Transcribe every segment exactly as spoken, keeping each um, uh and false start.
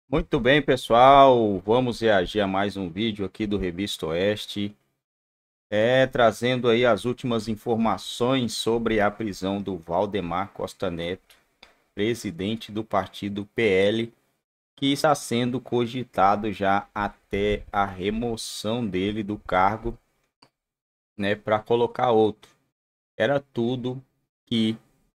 Muito bem, pessoal. Vamos reagir a mais um vídeo aqui do Revista Oeste, é, trazendo aí as últimas informações sobre a prisão do Valdemar Costa Neto, presidente do partido P L, que está sendo cogitado já até a remoção dele do cargo, né, para colocar outro. Era tudo que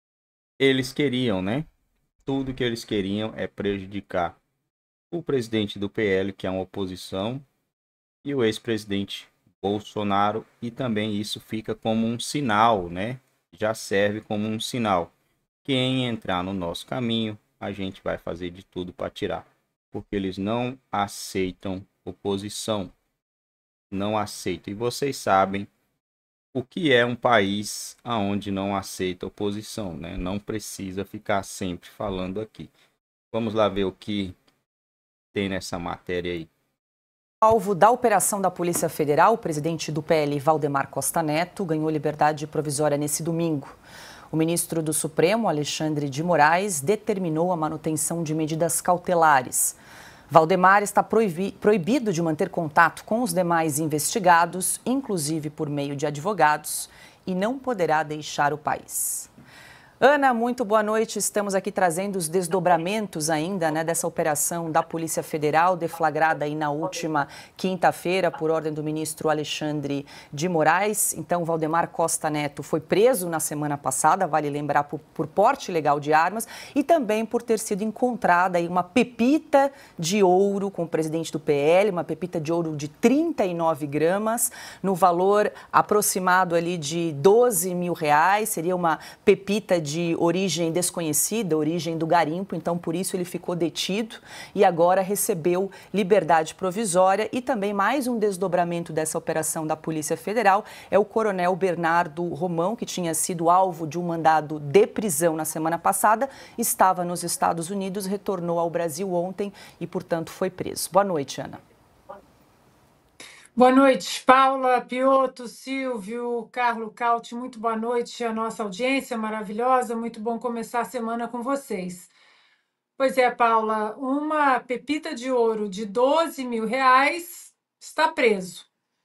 eles queriam, né? Tudo que eles queriam é prejudicar o presidente do P L, que é uma oposição, e o ex-presidente Bolsonaro, e também isso fica como um sinal, né? Já serve como um sinal. Quem entrar no nosso caminho, a gente vai fazer de tudo para tirar, porque eles não aceitam oposição, não aceitam. E vocês sabem o que é um país aonde não aceita oposição, né? Não precisa ficar sempre falando aqui. Vamos lá ver o que tem nessa matéria aí. Alvo da operação da Polícia Federal, o presidente do P L, Valdemar Costa Neto, ganhou liberdade provisória nesse domingo. O ministro do Supremo, Alexandre de Moraes, determinou a manutenção de medidas cautelares. Valdemar está proibi- proibido de manter contato com os demais investigados, inclusive por meio de advogados, e não poderá deixar o país. Ana, muito boa noite. Estamos aqui trazendo os desdobramentos ainda, né, dessa operação da Polícia Federal, deflagrada aí na última quinta-feira por ordem do ministro Alexandre de Moraes. Então, Valdemar Costa Neto foi preso na semana passada, vale lembrar, por, por porte ilegal de armas e também por ter sido encontrada aí uma pepita de ouro com o presidente do P L, uma pepita de ouro de trinta e nove gramas, no valor aproximado ali de doze mil reais. Seria uma pepita de de origem desconhecida, origem do garimpo, então por isso ele ficou detido e agora recebeu liberdade provisória. E também mais um desdobramento dessa operação da Polícia Federal é o coronel Bernardo Romão, que tinha sido alvo de um mandado de prisão na semana passada, estava nos Estados Unidos, retornou ao Brasil ontem e, portanto, foi preso. Boa noite, Ana. Boa noite, Paula, Piotto, Silvio, Carlo Cauti, muito boa noite à nossa audiência maravilhosa, muito bom começar a semana com vocês. Pois é, Paula, uma pepita de ouro de doze mil reais está preso,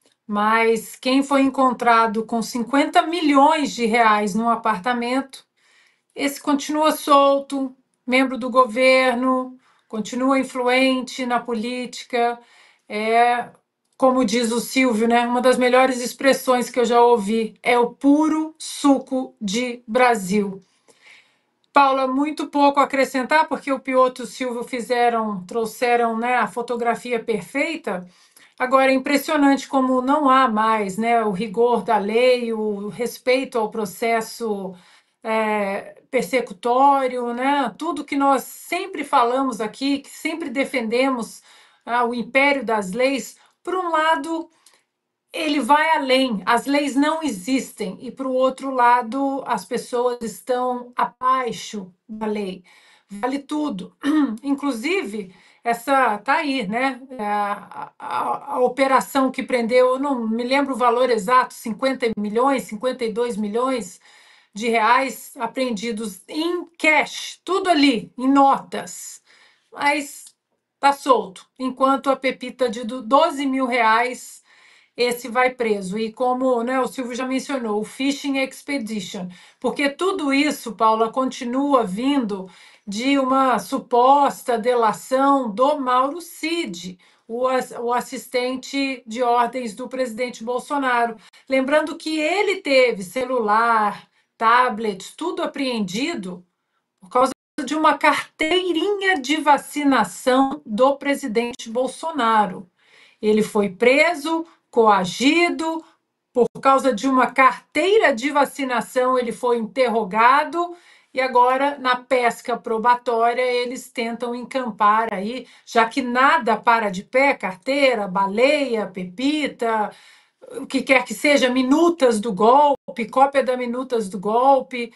mas quem foi encontrado com cinquenta milhões de reais num apartamento, esse continua solto, membro do governo, continua influente na política, é... Como diz o Silvio, né? Uma das melhores expressões que eu já ouvi é o puro suco de Brasil. Paula, muito pouco a acrescentar, porque o Piotto e o Silvio fizeram, trouxeram, né, a fotografia perfeita. Agora, é impressionante como não há mais, né, o rigor da lei, o respeito ao processo é, persecutório, né, tudo que nós sempre falamos aqui, que sempre defendemos, ah, o império das leis. Por um lado, ele vai além, as leis não existem, e por outro lado, as pessoas estão abaixo da lei. Vale tudo. Inclusive, essa tá aí, né? A, a, a operação que prendeu, eu não me lembro o valor exato, cinquenta milhões, cinquenta e dois milhões de reais apreendidos em cash, tudo ali, em notas. Mas tá solto, enquanto a pepita de doze mil reais, esse vai preso. E como, né, o Silvio já mencionou, o Fishing Expedition, porque tudo isso, Paula, continua vindo de uma suposta delação do Mauro Cid, o, o assistente de ordens do presidente Bolsonaro. Lembrando que ele teve celular, tablet, tudo apreendido por causa de uma carteirinha de vacinação do presidente Bolsonaro. Ele foi preso, coagido, por causa de uma carteira de vacinação, ele foi interrogado e agora, na pesca probatória, eles tentam encampar aí, já que nada para de pé, carteira, baleia, pepita, o que quer que seja, minutas do golpe, cópia da minutas do golpe.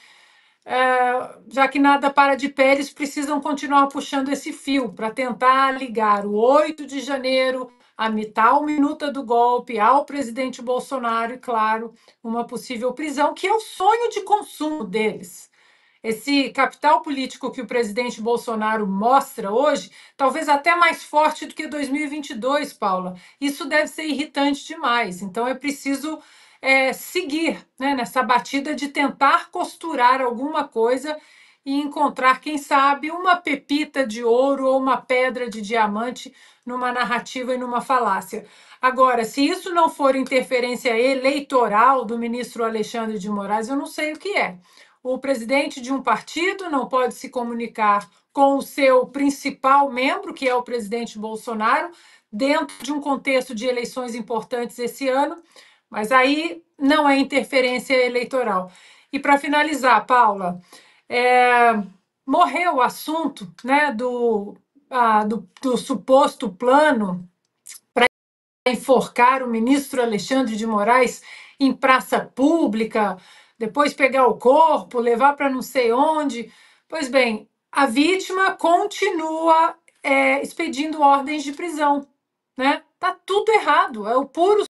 É, já que nada para de pé, eles precisam continuar puxando esse fio para tentar ligar o oito de janeiro, a tal minuta do golpe, ao presidente Bolsonaro e, claro, uma possível prisão, que é o sonho de consumo deles. Esse capital político que o presidente Bolsonaro mostra hoje, talvez até mais forte do que dois mil e vinte e dois, Paula. Isso deve ser irritante demais. Então é preciso é, seguir, né, nessa batida de tentar costurar alguma coisa e encontrar, quem sabe, uma pepita de ouro ou uma pedra de diamante numa narrativa e numa falácia. Agora, se isso não for interferência eleitoral do ministro Alexandre de Moraes, eu não sei o que é. O presidente de um partido não pode se comunicar com o seu principal membro, que é o presidente Bolsonaro, dentro de um contexto de eleições importantes esse ano, mas aí não é interferência eleitoral. E para finalizar, Paula, é, morreu o assunto, né, do, ah, do, do suposto plano para enforcar o ministro Alexandre de Moraes em praça pública, depois pegar o corpo, levar para não sei onde. Pois bem, a vítima continua é, expedindo ordens de prisão, né? Tá tudo errado, é o puro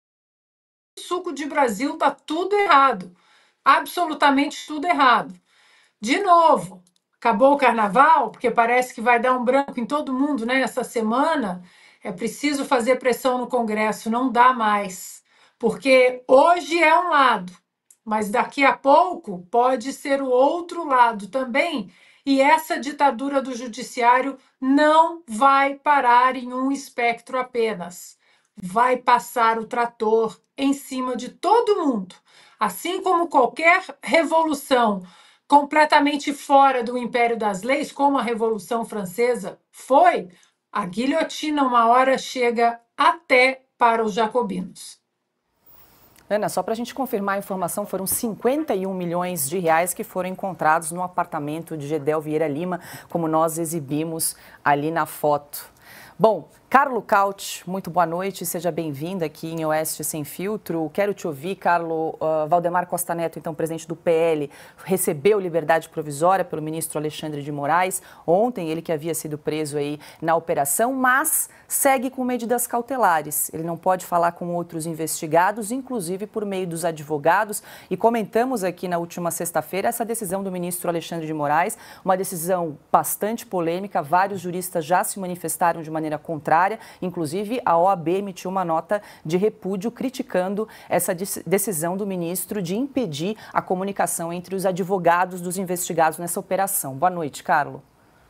suco de Brasil, tá tudo errado, absolutamente tudo errado. De novo, acabou o carnaval, porque parece que vai dar um branco em todo mundo, né? Essa semana é preciso fazer pressão no Congresso, não dá mais, porque hoje é um lado, mas daqui a pouco pode ser o outro lado também, e essa ditadura do judiciário não vai parar em um espectro apenas. Vai passar o trator em cima de todo mundo. Assim como qualquer revolução completamente fora do império das leis, como a Revolução Francesa foi, a guilhotina uma hora chega até para os jacobinos. Ana, só para a gente confirmar a informação, foram cinquenta e um milhões de reais que foram encontrados no apartamento de Gedel Vieira Lima, como nós exibimos ali na foto. Bom, Carlo Cauti, muito boa noite, seja bem-vindo aqui em Oeste Sem Filtro. Quero te ouvir, Carlo. Uh, Valdemar Costa Neto, então presidente do P L, recebeu liberdade provisória pelo ministro Alexandre de Moraes. Ontem, ele que havia sido preso aí na operação, mas segue com medidas cautelares. Ele não pode falar com outros investigados, inclusive por meio dos advogados. E comentamos aqui na última sexta-feira essa decisão do ministro Alexandre de Moraes, uma decisão bastante polêmica. Vários juristas já se manifestaram de maneira contrária. Inclusive, a O A B emitiu uma nota de repúdio criticando essa decisão do ministro de impedir a comunicação entre os advogados dos investigados nessa operação. Boa noite, Carlo.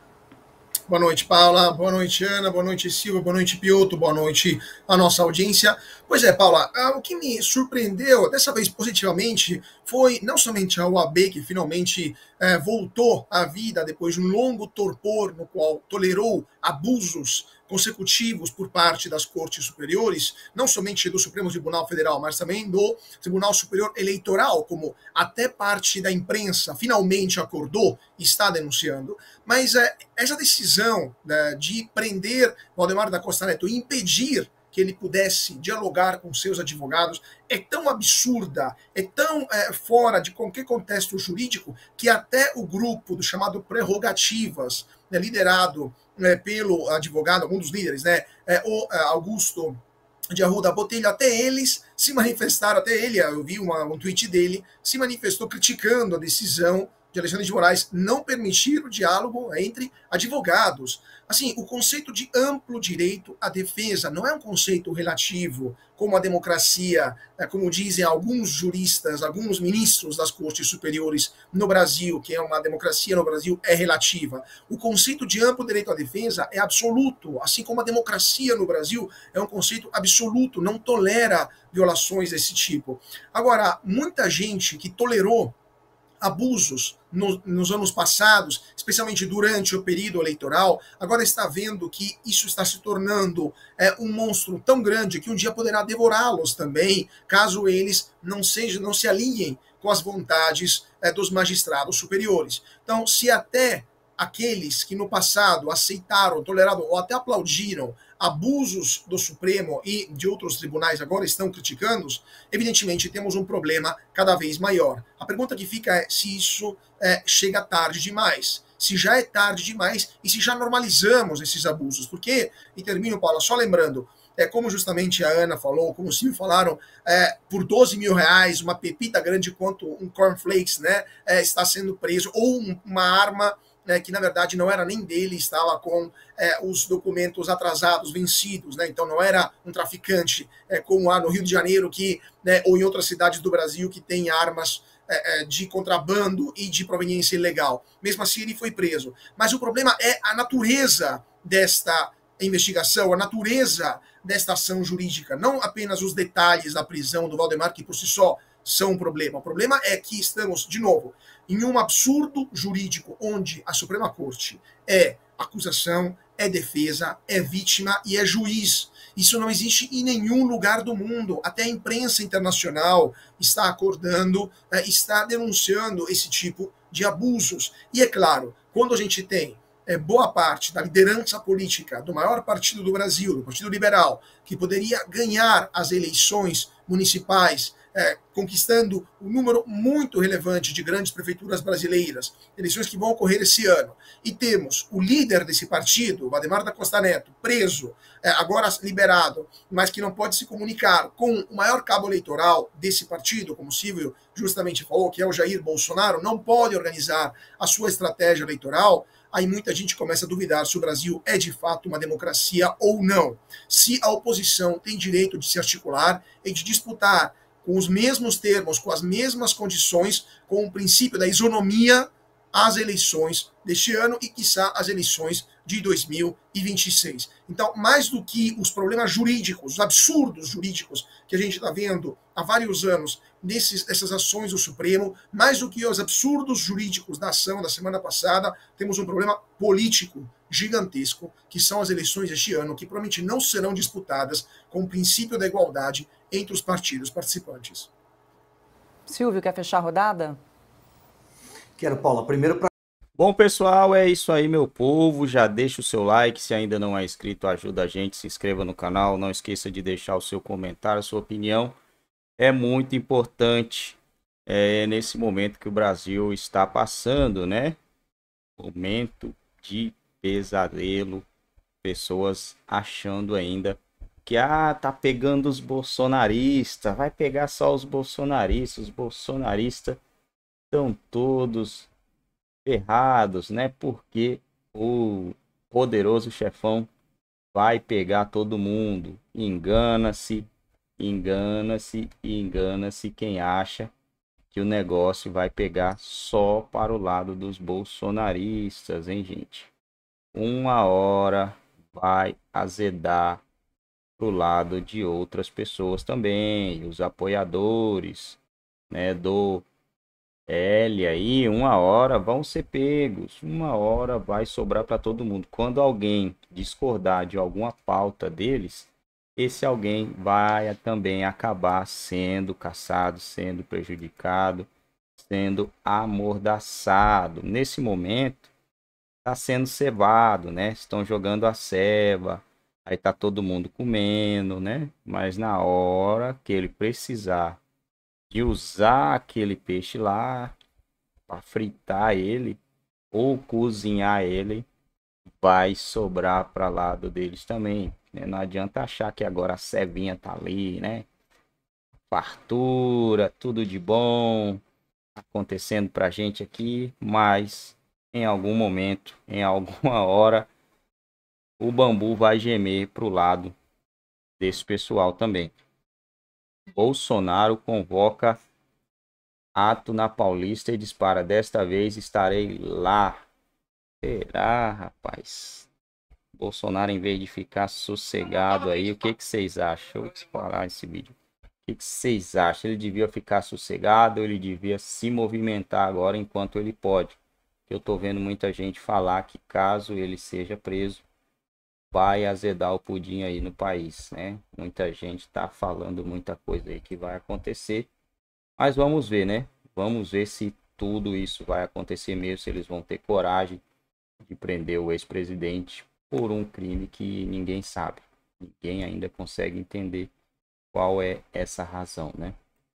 Boa noite, Paula. Boa noite, Ana. Boa noite, Silva. Boa noite, Piotto. Boa noite à nossa audiência. Pois é, Paula, o que me surpreendeu, dessa vez positivamente, foi não somente a O A B, que finalmente é, voltou à vida depois de um longo torpor no qual tolerou abusos consecutivos por parte das cortes superiores, não somente do Supremo Tribunal Federal, mas também do Tribunal Superior Eleitoral, como até parte da imprensa finalmente acordou e está denunciando. Mas é, essa decisão, né, de prender Valdemar da Costa Neto e impedir que ele pudesse dialogar com seus advogados, é tão absurda, é tão é, fora de qualquer contexto jurídico, que até o grupo do chamado Prerrogativas, né, liderado né, pelo advogado, um dos líderes, né, é, o é, Augusto de Arruda Botelho, até eles se manifestaram, até ele, eu vi uma, um tweet dele, se manifestou criticando a decisão de Alexandre de Moraes não permitir o diálogo entre advogados. Assim, o conceito de amplo direito à defesa não é um conceito relativo, como a democracia, como dizem alguns juristas, alguns ministros das cortes superiores no Brasil, que é uma democracia no Brasil, é relativa. O conceito de amplo direito à defesa é absoluto, assim como a democracia no Brasil é um conceito absoluto, não tolera violações desse tipo. Agora, muita gente que tolerou abusos no, nos anos passados, especialmente durante o período eleitoral, agora está vendo que isso está se tornando é, um monstro tão grande que um dia poderá devorá-los também, caso eles não, sejam, não se alinhem com as vontades é, dos magistrados superiores. Então, se até aqueles que no passado aceitaram, toleraram ou até aplaudiram abusos do Supremo e de outros tribunais agora estão criticando, evidentemente temos um problema cada vez maior. A pergunta que fica é se isso é, chega tarde demais, se já é tarde demais e se já normalizamos esses abusos. Porque, e termino, Paula, só lembrando, é, como justamente a Ana falou, como o Silvio falaram, é, por doze mil reais, uma pepita grande quanto um cornflakes, né, é, está sendo preso, ou um, uma arma, né, que na verdade não era nem dele, estava com é, os documentos atrasados, vencidos, né, então não era um traficante, é, como há no Rio de Janeiro, que, né, ou em outras cidades do Brasil que tem armas é, de contrabando e de proveniência ilegal. Mesmo assim ele foi preso. Mas o problema é a natureza desta investigação, a natureza desta ação jurídica, não apenas os detalhes da prisão do Valdemar, que por si só são um problema. O problema é que estamos, de novo, em um absurdo jurídico onde a Suprema Corte é acusação, é defesa, é vítima e é juiz. Isso não existe em nenhum lugar do mundo. Até a imprensa internacional está acordando, está denunciando esse tipo de abusos. E é claro, quando a gente tem é, boa parte da liderança política do maior partido do Brasil, do Partido Liberal, que poderia ganhar as eleições municipais, é, conquistando um número muito relevante de grandes prefeituras brasileiras, eleições que vão ocorrer esse ano, e temos o líder desse partido, Valdemar da Costa Neto, preso, é, agora liberado, mas que não pode se comunicar com o maior cabo eleitoral desse partido, como o Silvio justamente falou, que é o Jair Bolsonaro, não pode organizar a sua estratégia eleitoral, aí muita gente começa a duvidar se o Brasil é de fato uma democracia ou não. Se a oposição tem direito de se articular e de disputar com os mesmos termos, com as mesmas condições, com o princípio da isonomia, as eleições deste ano e, quiçá, as eleições de dois mil e vinte e seis. Então, mais do que os problemas jurídicos, os absurdos jurídicos que a gente está vendo há vários anos nesses, nessas ações do Supremo, mais do que os absurdos jurídicos da ação da semana passada, temos um problema político gigantesco, que são as eleições deste ano, que provavelmente não serão disputadas com o princípio da igualdade entre os partidos participantes. Silvio, quer fechar a rodada? Quero, Paula. Primeiro para... Bom, pessoal, é isso aí, meu povo. Já deixa o seu like, se ainda não é inscrito, ajuda a gente, se inscreva no canal. Não esqueça de deixar o seu comentário, a sua opinião. É muito importante é, nesse momento que o Brasil está passando, né? Momento de pesadelo. Pessoas achando ainda que ah, tá pegando os bolsonaristas, vai pegar só os bolsonaristas, os bolsonaristas estão todos errados, né? Porque o poderoso chefão vai pegar todo mundo. Engana-se, engana-se e engana-se quem acha que o negócio vai pegar só para o lado dos bolsonaristas, hein, gente? Uma hora vai azedar pro lado de outras pessoas também, os apoiadores, né, do L aí, uma hora vão ser pegos, uma hora vai sobrar para todo mundo. Quando alguém discordar de alguma pauta deles, esse alguém vai também acabar sendo caçado, sendo prejudicado, sendo amordaçado. Nesse momento, está sendo cevado, né? Estão jogando a ceva, aí tá todo mundo comendo, né? Mas na hora que ele precisar de usar aquele peixe lá para fritar ele ou cozinhar ele, vai sobrar para lado deles também, né? Não adianta achar que agora a cevinha tá ali, né? Fartura, tudo de bom acontecendo pra gente aqui, mas em algum momento, em alguma hora, o bambu vai gemer pro lado desse pessoal também. Bolsonaro convoca ato na Paulista e dispara: desta vez estarei lá. Será, rapaz? Bolsonaro, em vez de ficar sossegado aí, o que que vocês acham? Deixa eu parar esse vídeo. O que que vocês acham? Ele devia ficar sossegado ou ele devia se movimentar agora enquanto ele pode? Eu tô vendo muita gente falar que caso ele seja preso, vai azedar o pudim aí no país, né? Muita gente tá falando muita coisa aí que vai acontecer, mas vamos ver, né? Vamos ver se tudo isso vai acontecer mesmo, se eles vão ter coragem de prender o ex-presidente por um crime que ninguém sabe. Ninguém ainda consegue entender qual é essa razão, né?